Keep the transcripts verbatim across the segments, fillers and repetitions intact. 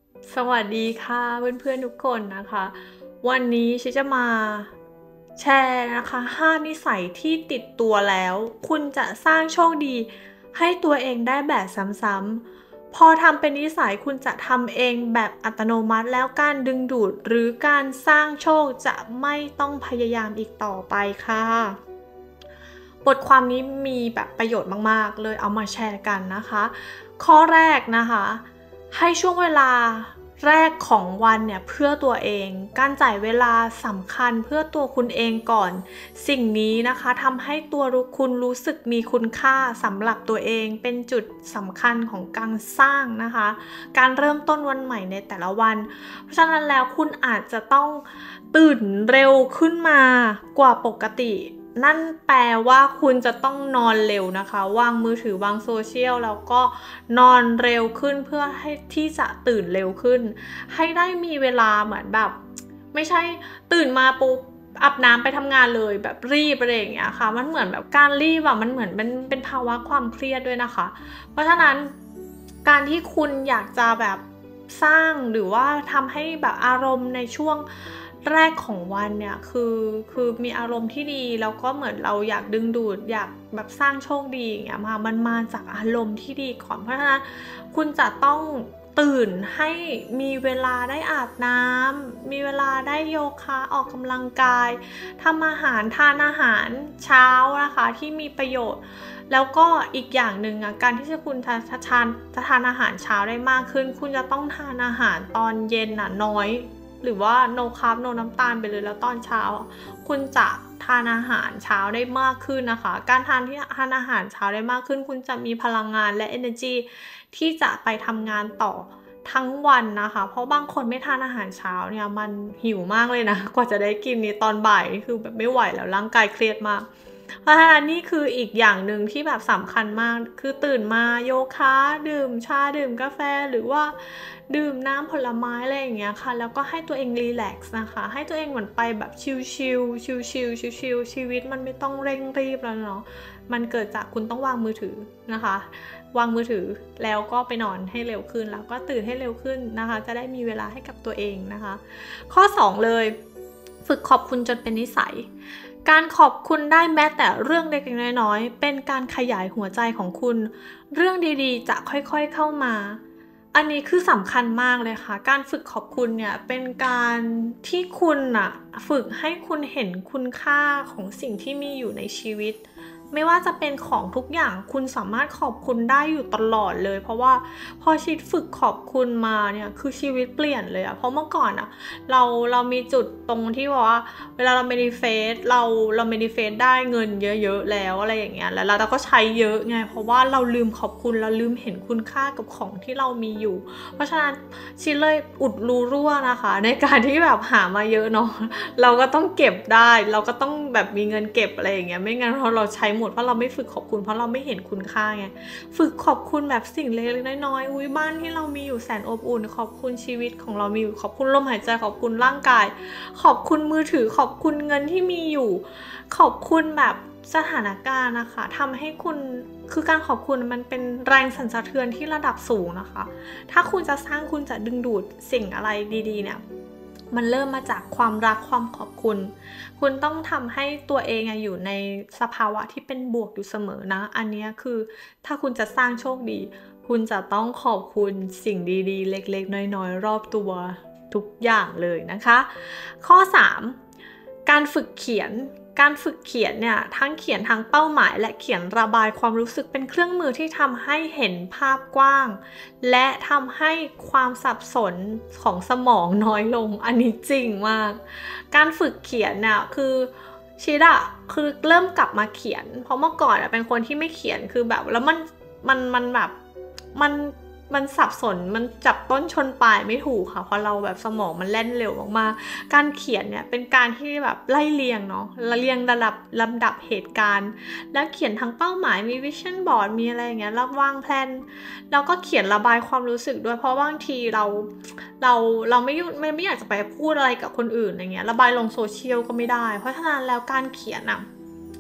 สวัสดีค่ะเพื่อนๆทุกคนนะคะ วันนี้ฉันจะมาแชร์นะคะห้านิสัยที่ติดตัวแล้วคุณจะสร้างโชคดีให้ตัวเองได้แบบซ้ำๆพอทำเป็นนิสัยคุณจะทำเองแบบอัตโนมัติแล้วการดึงดูดหรือการสร้างโชคจะไม่ต้องพยายามอีกต่อไปค่ะบทความนี้มีแบบประโยชน์มากๆเลยเอามาแชร์กันนะคะข้อแรกนะคะให้ช่วงเวลาแรกของวันเนี่ยเพื่อตัวเองการจ่ายเวลาสำคัญเพื่อตัวคุณเองก่อนสิ่งนี้นะคะทำให้ตัวคุณรู้สึกมีคุณค่าสำหรับตัวเองเป็นจุดสำคัญของการสร้างนะคะการเริ่มต้นวันใหม่ในแต่ละวันเพราะฉะนั้นแล้วคุณอาจจะต้องตื่นเร็วขึ้นมากว่าปกตินั่นแปลว่าคุณจะต้องนอนเร็วนะคะวางมือถือวางโซเชียลแล้วก็นอนเร็วขึ้นเพื่อให้ที่จะตื่นเร็วขึ้นให้ได้มีเวลาเหมือนแบบไม่ใช่ตื่นมาปุ๊บอาบน้ำไปทำงานเลยแบบรีบอะไรอย่างเงี้ยค่ะมันเหมือนแบบการรีบอะมันเหมือนเป็นเป็นภาวะความเครียดด้วยนะคะเพราะฉะนั้นการที่คุณอยากจะแบบสร้างหรือว่าทำให้แบบอารมณ์ในช่วงแรกของวันเนี่ยคือคือมีอารมณ์ที่ดีแล้วก็เหมือนเราอยากดึงดูดอยากแบบสร้างโชคดีอย่างเงี้ยมามันมาจากอารมณ์ที่ดีก่อนเพราะฉะนั้นคุณจะต้องตื่นให้มีเวลาได้อาบน้ำมีเวลาได้โยคะออกกำลังกายทำอาหารทานอาหารเช้านะคะที่มีประโยชน์แล้วก็อีกอย่างหนึ่งอ่ะการที่จะคุณทานทานจะทานอาหารเช้าได้มากขึ้นคุณจะต้องทานอาหารตอนเย็นน่ะน้อยหรือว่า no carb no น้ำตาลไปเลยแล้วตอนเช้าคุณจะทานอาหารเช้าได้มากขึ้นนะคะการทานที่ทานอาหารเช้าได้มากขึ้นคุณจะมีพลังงานและ energy ที่จะไปทำงานต่อทั้งวันนะคะเพราะบางคนไม่ทานอาหารเช้าเนี่ยมันหิวมากเลยนะกว่าจะได้กินนี่ตอนบ่ายนี่คือแบบไม่ไหวแล้วร่างกายเครียดมากเพราะฉะนั้นนี่คืออีกอย่างหนึ่งที่แบบสำคัญมากคือตื่นมาโยคะดื่มชาดื่มกาแฟหรือว่าดื่มน้ำผลไม้อะไรอย่างเงี้ยค่ะแล้วก็ให้ตัวเองรีแลกซ์นะคะให้ตัวเองเหมือนไปแบบชิลๆชิลๆชิลๆชีวิตมันไม่ต้องเร่งรีบแล้วเนาะมันเกิดจากคุณต้องวางมือถือนะคะวางมือถือแล้วก็ไปนอนให้เร็วขึ้นแล้วก็ตื่นให้เร็วขึ้นนะคะจะได้มีเวลาให้กับตัวเองนะคะข้อสองเลยฝึกขอบคุณจนเป็นนิสัยการขอบคุณได้แม้แต่เรื่องเล็กๆน้อยๆเป็นการขยายหัวใจของคุณเรื่องดีๆจะค่อยๆเข้ามาอันนี้คือสำคัญมากเลยค่ะการฝึกขอบคุณเนี่ยเป็นการที่คุณอะฝึกให้คุณเห็นคุณค่าของสิ่งที่มีอยู่ในชีวิตไม่ว่าจะเป็นของทุกอย่างคุณสามารถขอบคุณได้อยู่ตลอดเลยเพราะว่าพอชีวิตฝึกขอบคุณมาเนี่ยคือชีวิตเปลี่ยนเลยอะเพราะเมื่อก่อนอะเราเรามีจุดตรงที่ว่าเวลาเรา manifest เราเรา manifest ได้เงินเยอะๆแล้วอะไรอย่างเงี้ยแล้วเราก็ใช้เยอะไงเพราะว่าเราลืมขอบคุณเราลืมเห็นคุณค่ากับของที่เรามีอยู่เพราะฉะนั้นชีเลยอุดรูรั่วนะคะในการที่แบบหามาเยอะเนาะเราก็ต้องเก็บได้เราก็ต้องแบบมีเงินเก็บอะไรอย่างเงี้ยไม่งั้นเราเราใช้หมดเพราะเราไม่ฝึกขอบคุณเพราะเราไม่เห็นคุณค่าไงฝึกขอบคุณแบบสิ่งเล็กๆน้อยๆอุ้ยบ้านที่เรามีอยู่แสนอบอุ่นขอบคุณชีวิตของเรามีอยู่ขอบคุณลมหายใจขอบคุณร่างกายขอบคุณมือถือขอบคุณเงินที่มีอยู่ขอบคุณแบบสถานการณ์นะคะทำให้คุณคือการขอบคุณมันเป็นแรงสั่นสะเทือนที่ระดับสูงนะคะถ้าคุณจะสร้างคุณจะดึงดูดสิ่งอะไรดีๆเนี่ยมันเริ่มมาจากความรักความขอบคุณคุณต้องทำให้ตัวเองอยู่ในสภาวะที่เป็นบวกอยู่เสมอนะอันนี้คือถ้าคุณจะสร้างโชคดีคุณจะต้องขอบคุณสิ่งดีๆเล็กๆน้อยๆรอบตัวทุกอย่างเลยนะคะข้อสามการฝึกเขียนการฝึกเขียนเนี่ยทั้งเขียนทั้งเป้าหมายและเขียนระบายความรู้สึกเป็นเครื่องมือที่ทำให้เห็นภาพกว้างและทำให้ความสับสนของสมองน้อยลงอันนี้จริงมากการฝึกเขียนเนี่ยคือชิดอะคือเริ่มกลับมาเขียนเพราะเมื่อก่อนอะเป็นคนที่ไม่เขียนคือแบบแล้วมันมันมันแบบมันมันสับสนมันจับต้นชนปลายไม่ถูกค่ะเพราะเราแบบสมองมันแล่นเร็วมากๆการเขียนเนี่ยเป็นการที่แบบไล่เรียงเนาะเรียงระดับลำดับเหตุการณ์แล้วเขียนทั้งเป้าหมายมีวิชั่นบอร์ดมีอะไรอย่างเงี้ยแล้ววางแผนแล้วก็เขียนระบายความรู้สึกด้วยเพราะบางทีเราเราเราไม่ไม่ไม่อยากจะไปพูดอะไรกับคนอื่นอะไรเงี้ยระบายลงโซเชียลก็ไม่ได้เพราะฉะนั้นแล้วการเขียนอะ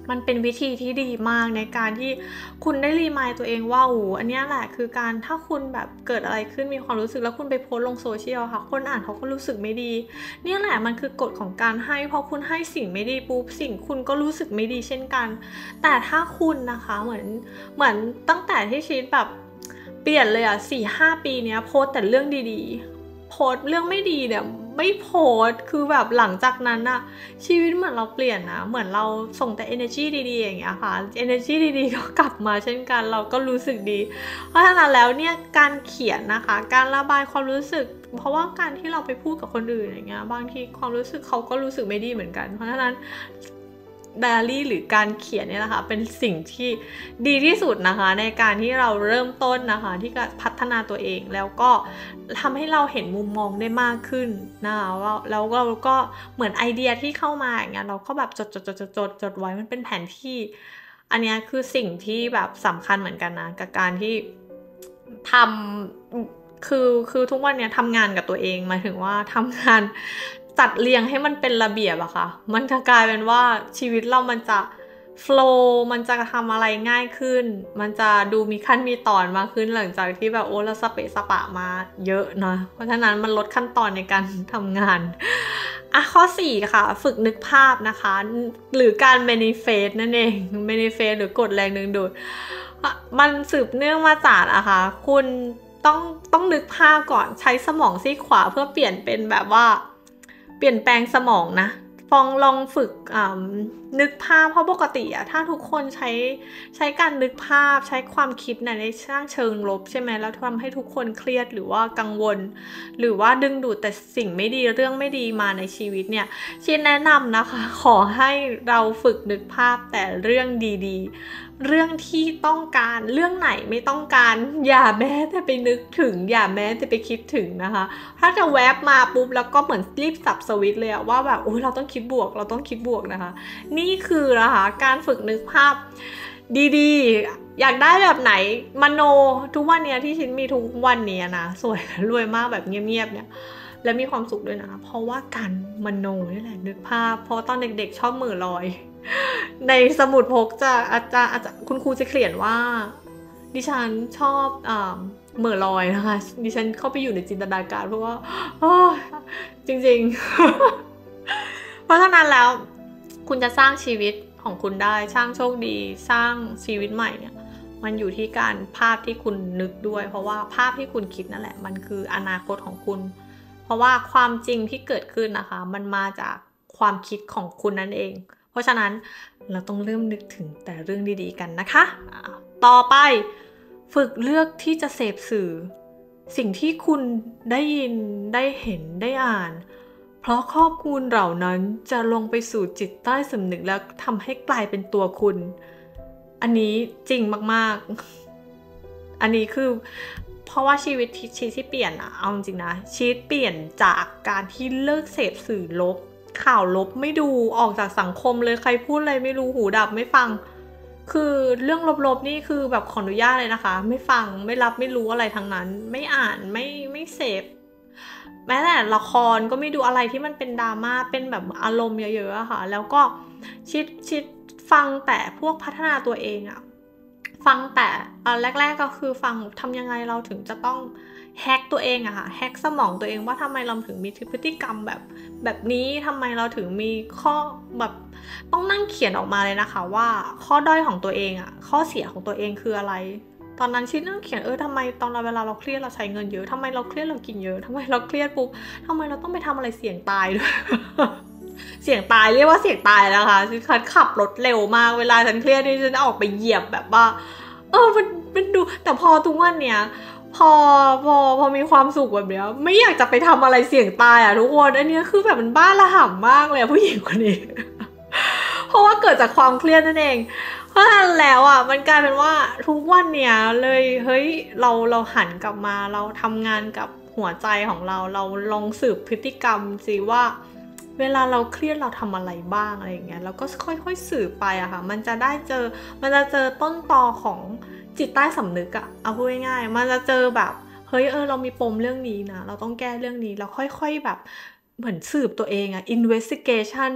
มันเป็นวิธีที่ดีมากในการที่คุณได้รีมายตัวเองว่าโอ้อันนี้แหละคือการถ้าคุณแบบเกิดอะไรขึ้นมีความรู้สึกแล้วคุณไปโพสลงโซเชียลค่ะคนอ่านเขาก็รู้สึกไม่ดีนี่แหละมันคือกฎของการให้พอคุณให้สิ่งไม่ดีปุ๊บสิ่งคุณก็รู้สึกไม่ดีเช่นกันแต่ถ้าคุณนะคะเหมือนเหมือนตั้งแต่ที่ชีวิตแบบเปลี่ยนเลยอ่ะสี่ห้าปีเนี้ยโพสแต่เรื่องดีๆโพสเรื่องไม่ดีเนี่ยไม่โพสคือแบบหลังจากนั้นอะชีวิตเหมือนเราเปลี่ยนนะเหมือนเราส่งแต่ energy ดีๆอย่างเงี้ยค่ะ energy ดีๆก็กลับมาเช่นกันเราก็รู้สึกดีเพราะฉะนั้นแล้วเนี่ยการเขียนนะคะการระบายความรู้สึกเพราะว่าการที่เราไปพูดกับคนอื่นอย่างเงี้ยบางทีความรู้สึกเขาก็รู้สึกไม่ดีเหมือนกันเพราะฉะนั้นไดอารี่หรือการเขียนเนี่ยนะคะเป็นสิ่งที่ดีที่สุดนะคะในการที่เราเริ่มต้นนะคะที่จะพัฒนาตัวเองแล้วก็ทำให้เราเห็นมุมมองได้มากขึ้นนะคะแล้วเราก็เหมือนไอเดียที่เข้ามาอย่างเงี้ยเราก็แบบจดจดจดจดจดจดไว้มันเป็นแผนที่อันนี้คือสิ่งที่แบบสำคัญเหมือนกันนะกับการที่ทำคือคือทุกวันเนี้ยทำงานกับตัวเองหมายถึงว่าทำงานจัดเรียงให้มันเป็นระเบียบอะค่ะมันจะกลายเป็นว่าชีวิตเรามันจะโฟลว์มันจะทำอะไรง่ายขึ้นมันจะดูมีขั้นมีตอนมากขึ้นหลังจากที่แบบโอ้เราสเปะสปะมาเยอะนะเพราะฉะนั้นมันลดขั้นตอนในการทำงานอ่ะข้อสี่ค่ะฝึกนึกภาพนะคะหรือการ manifest นั่นเอง manifest หรือกดแรงดึงดูดมันสืบเนื่องมาจากอะค่ะคุณต้องต้องนึกภาพก่อนใช้สมองซีกขวาเพื่อเปลี่ยนเป็นแบบว่าเปลี่ยนแปลงสมองนะฟองลองฝึกนึกภาพเพราะปกติอะถ้าทุกคนใช้ใช้การนึกภาพใช้ความคิดในสร้างเชิงลบใช่ไหมแล้วทำให้ทุกคนเครียดหรือว่ากังวลหรือว่าดึงดูดแต่สิ่งไม่ดีเรื่องไม่ดีมาในชีวิตเนี่ยชินแนะนำนะคะขอให้เราฝึกนึกภาพแต่เรื่องดีๆเรื่องที่ต้องการเรื่องไหนไม่ต้องการอย่าแม้แต่ไปนึกถึงอย่าแม้แต่ไปคิดถึงนะคะถ้าจะแวบมาปุ๊บแล้วก็เหมือนรีบสับสวิตช์เลยว่าแบบโอ้ยเราต้องคิดบวกเราต้องคิดบวกนะคะนี่คือนะคะการฝึกนึกภาพดีๆอยากได้แบบไหนมโนทุกวันเนี้ยที่ชินมีทุกวันเนี้ยนะสวยรวยมากแบบเงียบๆเนี่ยและมีความสุขด้วยนะเพราะว่าการมโนนี่แหละนึกภาพเพราะตอนเด็กๆชอบเหม่อลอยในสมุดพกจะอาจารย์คุณครูจะเขียนว่าดิฉันชอบเหม่อลอยนะคะดิฉันเข้าไปอยู่ในจินตนาการเพราะว่าจริงๆเพราะฉะนั้นแล้วคุณจะสร้างชีวิตของคุณได้สร้างโชคดีสร้างชีวิตใหม่เนี่ยมันอยู่ที่การภาพที่คุณนึกด้วยเพราะว่าภาพที่คุณคิดนั่นแหละมันคืออนาคตของคุณเพราะว่าความจริงที่เกิดขึ้นนะคะมันมาจากความคิดของคุณนั่นเองเพราะฉะนั้นเราต้องเริ่มนึกถึงแต่เรื่องดีๆกันนะคะต่อไปฝึกเลือกที่จะเสพสื่อสิ่งที่คุณได้ยินได้เห็นได้อ่านเพราะข้อมูลเหล่านั้นจะลงไปสู่จิตใต้สำนึกแล้วทำให้กลายเป็นตัวคุณอันนี้จริงมากๆอันนี้คือเพราะว่าชีวิตชีวิตที่เปลี่ยนอะเอาจริงนะชีวิตเปลี่ยนจากการที่เลิกเสพสื่อลบข่าวลบไม่ดูออกจากสังคมเลยใครพูดอะไรไม่รู้หูดับไม่ฟังคือเรื่องลบๆนี่คือแบบขออนุญาตเลยนะคะไม่ฟังไม่รับไม่รู้อะไรทั้งนั้นไม่อ่านไม่ไม่เสพแม้แต่ละครก็ไม่ดูอะไรที่มันเป็นดราม่าเป็นแบบอารมณ์เยอะๆอะค่ะแล้วก็ชิดชิดฟังแต่พวกพัฒนาตัวเองอะฟังแต่ตอนแรกๆก็คือฟังทำยังไงเราถึงจะต้องแฮกตัวเองอะค่ะแฮกสมองตัวเองว่าทำไมเราถึงมีพฤติกรรมแบบแบบนี้ทำไมเราถึงมีข้อแบบต้องนั่งเขียนออกมาเลยนะคะว่าข้อด้อยของตัวเองอะข้อเสียของตัวเองคืออะไรตอนนั้นชิดนั่งเขียนเออทำไมตอนเราเวลาเราเครียดเราใช้เงินเยอะทำไมเราเครียดเรากินเยอะทำไมเราเครียดปุ๊บทำไมเราต้องไปทำอะไรเสี่ยงตายด้วย เสี่ยงตายเรียกว่าเสี่ยงตายนะคะฉันขับรถเร็วมากเวลาฉันเครียดนี่ฉันออกไปเหยียบแบบว่าเออมันมันดูแต่พอทุกวันเนี้ยพอพอพอมีความสุขแบบเนี้ยไม่อยากจะไปทำอะไรเสี่ยงตายอ่ะทุกคนอันนี้คือแบบมันบ้าระห่ำมากเลยผู้หญิงคนนี้ เพราะว่าเกิดจากความเครียดนั่นเองเพราะฉะนั้นแล้วอ่ะมันกลายเป็นว่าทุกวันเนี้ยเลยเฮ้ยเราเราหันกลับมาเราทำงานกับหัวใจของเราเราลองสืบพฤติกรรมสิว่าเวลาเราเครียดเราทำอะไรบ้างอะไรอย่างเงี้ยแล้วก็ค่อยๆสืบไปอะค่ะมันจะได้เจอมันจะเจอต้นตอของจิตใต้สำนึกอะเอาพูดง่ายๆมันจะเจอแบบเฮ้ยเออเรามีปมเรื่องนี้นะเราต้องแก้เรื่องนี้เราค่อยๆแบบเหมือนสืบตัวเองอะ investigation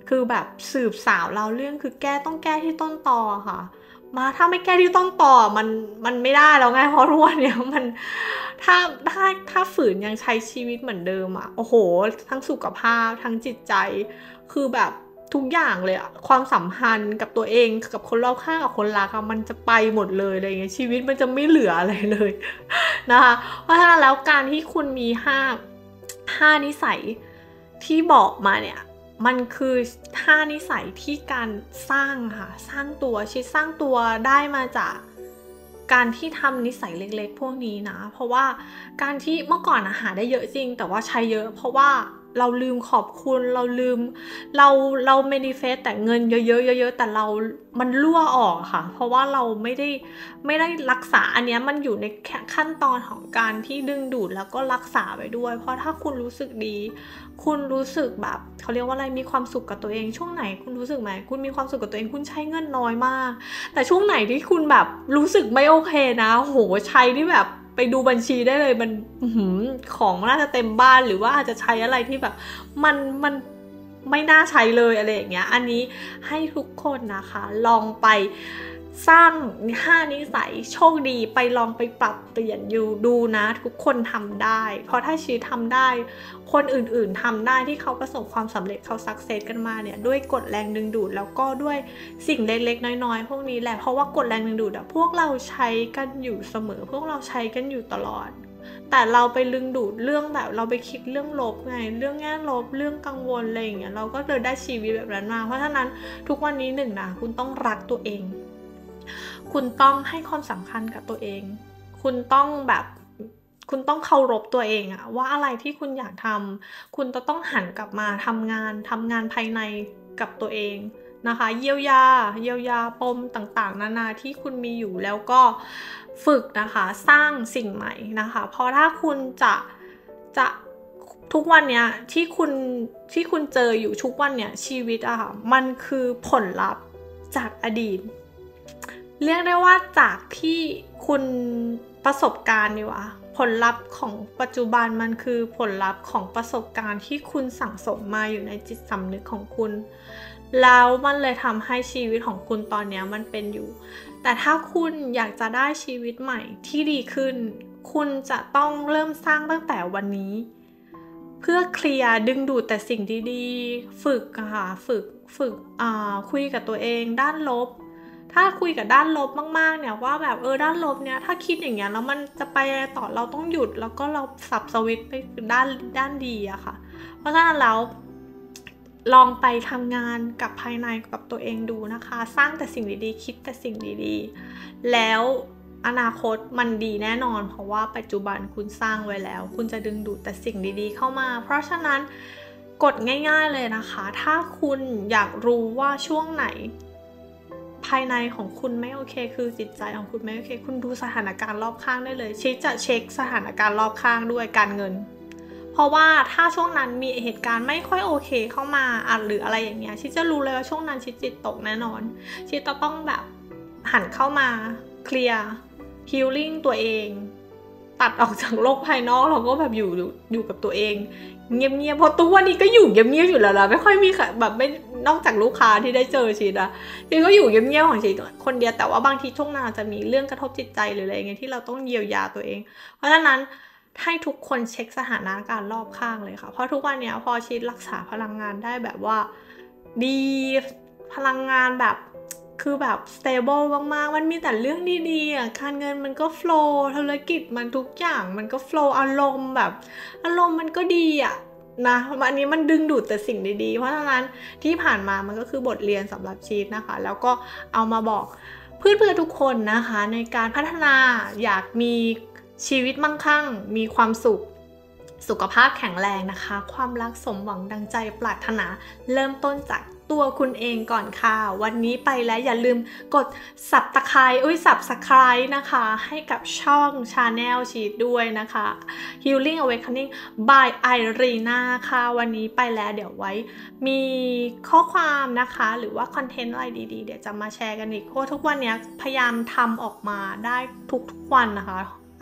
คือแบบสืบสาวเราเรื่องคือแก้ต้องแก้ที่ต้นตอค่ะมาถ้าไม่แก้ที่ต้นตอมันมันไม่ได้แล้วไงเพราะรู้ว่าเนี่ยมันถ้าถ้าถ้าฝืนยังใช้ชีวิตเหมือนเดิมอ่ะโอ้โหทั้งสุขภาพทั้งจิตใจคือแบบทุกอย่างเลยอะความสัมพันธ์กับตัวเองกับคนรอบข้างกับคนรักอะมันจะไปหมดเลยอะไรเงี้ยชีวิตมันจะไม่เหลืออะไรเลยนะคะเพราะฉะนั้นแล้วการที่คุณมีห้าห้านิสัยที่บอกมาเนี่ยมันคือห้านิสัยที่การสร้างค่ะสร้างตัวชิดสร้างตัวได้มาจากการที่ทำนิสัยเล็กๆพวกนี้นะเพราะว่าการที่เมื่อก่อนอาหาได้เยอะจริงแต่ว่าใช้เยอะเพราะว่าเราลืมขอบคุณเราลืมเราเราเมนิเฟสแต่เงินเยอะๆเยอะๆแต่เรามันรั่วออกค่ะเพราะว่าเราไม่ได้ไม่ได้รักษาอันนี้มันอยู่ในขั้นตอนของการที่ดึงดูดแล้วก็รักษาไปด้วยเพราะถ้าคุณรู้สึกดีคุณรู้สึกแบบเขาเรียกว่าอะไรมีความสุขกับตัวเองช่วงไหนคุณรู้สึกไหมคุณมีความสุขกับตัวเองคุณใช้เงินน้อยมากแต่ช่วงไหนที่คุณแบบรู้สึกไม่โอเคนะโหใช้ที่แบบไปดูบัญชีได้เลยมันของน่าจะเต็มบ้านหรือว่าอาจจะใช้อะไรที่แบบมันมันไม่น่าใช้เลยอะไรอย่างเงี้ยอันนี้ให้ทุกคนนะคะลองไปสร้างห้านิสัยโชคดีไปลองไปปรับเปลี่ยนอยู่ดูนะทุกคนทำได้เพราะถ้าชีวิตทำได้คนอื่นๆทำได้ที่เขาประสบความสำเร็จเขาสักเซสกันมาเนี่ยด้วยกฎแรงดึงดูดแล้วก็ด้วยสิ่งเล็กๆน้อยๆพวกนี้แหละเพราะว่ากฎแรงดึงดูดอะพวกเราใช้กันอยู่เสมอพวกเราใช้กันอยู่ตลอดแต่เราไปดึงดูดเรื่องแบบเราไปคิดเรื่องลบไงเรื่องแง่ลบเรื่องกังวลอะไรอย่างเงี้ยเราก็เลยได้ชีวิตแบบนั้นมาเพราะฉะนั้นทุกวันนี้หนึ่งนะคุณต้องรักตัวเองคุณต้องให้ความสำคัญกับตัวเองคุณต้องแบบคุณต้องเคารพตัวเองอะว่าอะไรที่คุณอยากทำคุณจะต้องหันกลับมาทำงานทำงานภายในกับตัวเองนะคะเยียวยาเยียวยาปมต่างๆนานาที่คุณมีอยู่แล้วก็ฝึกนะคะสร้างสิ่งใหม่นะคะเพราะถ้าคุณจะจะทุกวันเนี้ยที่คุณที่คุณเจออยู่ทุกวันเนี้ยชีวิตอะค่ะมันคือผลลัพธ์จากอดีตเรียกได้ว่าจากที่คุณประสบการณ์ดีกว่าผลลัพธ์ของปัจจุบันมันคือผลลัพธ์ของประสบการณ์ที่คุณสั่งสมมาอยู่ในจิตสำนึกของคุณแล้วมันเลยทำให้ชีวิตของคุณตอนนี้มันเป็นอยู่แต่ถ้าคุณอยากจะได้ชีวิตใหม่ที่ดีขึ้นคุณจะต้องเริ่มสร้างตั้งแต่วันนี้เพื่อเคลียร์ดึงดูดแต่สิ่งดีๆฝึกค่ะฝึกฝึกอ่าคุยกับตัวเองด้านลบถ้าคุยกับด้านลบมากๆเนี่ยว่าแบบเออด้านลบเนี่ยถ้าคิดอย่างเงี้ยแล้วมันจะไปต่อเราต้องหยุดแล้วก็เราสับสวิตช์ไปด้านด้านดีอะค่ะเพราะฉะนั้นแล้วลองไปทำงานกับภายในกับตัวเองดูนะคะสร้างแต่สิ่งดีๆคิดแต่สิ่งดีๆแล้วอนาคตมันดีแน่นอนเพราะว่าปัจจุบันคุณสร้างไว้แล้วคุณจะดึงดูดแต่สิ่งดีๆเข้ามาเพราะฉะนั้นกดง่ายๆเลยนะคะถ้าคุณอยากรู้ว่าช่วงไหนภายในของคุณไม่โอเคคือจิตใจของคุณไม่โอเคคุณดูสถานการณ์รอบข้างได้เลยชิจะเช็คสถานการณ์รอบข้างด้วยการเงินเพราะว่าถ้าช่วงนั้นมีเหตุการณ์ไม่ค่อยโอเคเข้ามาอ่ะหรืออะไรอย่างเงี้ยชิจะรู้เลยว่าช่วงนั้นชิจิตตกแน่นอนชิจะต้องแบบหันเข้ามาเคลียร์ฮีลลิ่งตัวเองตัดออกจากโลกภายนอกเราก็แบบอยู่อยู่กับตัวเองเงียบๆเพราะตัววันนี้ก็อยู่เงียบๆอยู่แล้วนะไม่ค่อยมีแบบไม่นอกจากลูกค้าที่ได้เจอชีนะชีก็อยู่เงียบๆของชีคนเดียวแต่ว่าบางทีช่วงนั้นจะมีเรื่องกระทบจิตใจหรืออะไรเงี้ยที่เราต้องเยียวยาตัวเองเพราะฉะนั้นให้ทุกคนเช็คสถานการณ์รอบข้างเลยค่ะเพราะทุกวันนี้พอชีรักษาพลังงานได้แบบว่าดีพลังงานแบบคือแบบ stable มากๆมันมีแต่เรื่องดีๆอ่ะการเงินมันก็ flow ธุรกิจมันทุกอย่างมันก็ flow อารมณ์แบบอารมณ์มันก็ดีอ่ะนะอันนี้มันดึงดูดแต่สิ่งดีๆเพราะฉะนั้นที่ผ่านมามันก็คือบทเรียนสำหรับชีวิตนะคะแล้วก็เอามาบอกเพื่อนๆทุกคนนะคะในการพัฒนาอยากมีชีวิตมั่งคั่งมีความสุขสุขภาพแข็งแรงนะคะความรักสมหวังดังใจปรารถนาเริ่มต้นจากตัวคุณเองก่อนค่ะวันนี้ไปแล้วอย่าลืมกด Subscribe อุ้ย Subscribe นะคะให้กับช่อง Channel ชีทด้วยนะคะ Healing Awakening by Irina ค่ะวันนี้ไปแล้วเดี๋ยวไว้มีข้อความนะคะหรือว่าคอนเทนต์อะไรดีๆเดี๋ยวจะมาแชร์กันอีกเพราะทุกวันนี้พยายามทำออกมาได้ทุกๆวันนะคะ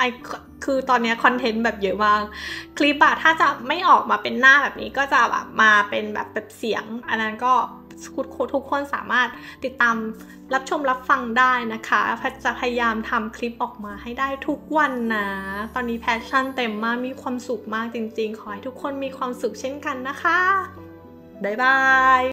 ไอคือตอนนี้คอนเทนต์แบบเยอะมากคลิปอะถ้าจะไม่ออกมาเป็นหน้าแบบนี้ก็จะแบบมาเป็นแบบแบบเสียงอันนั้นก็ทุกคนสามารถติดตามรับชมรับฟังได้นะคะแพทจะพยายามทำคลิปออกมาให้ได้ทุกวันนะตอนนี้แพชชั่นเต็มมากมีความสุขมากจริงๆขอให้ทุกคนมีความสุขเช่นกันนะคะบ๊ายบาย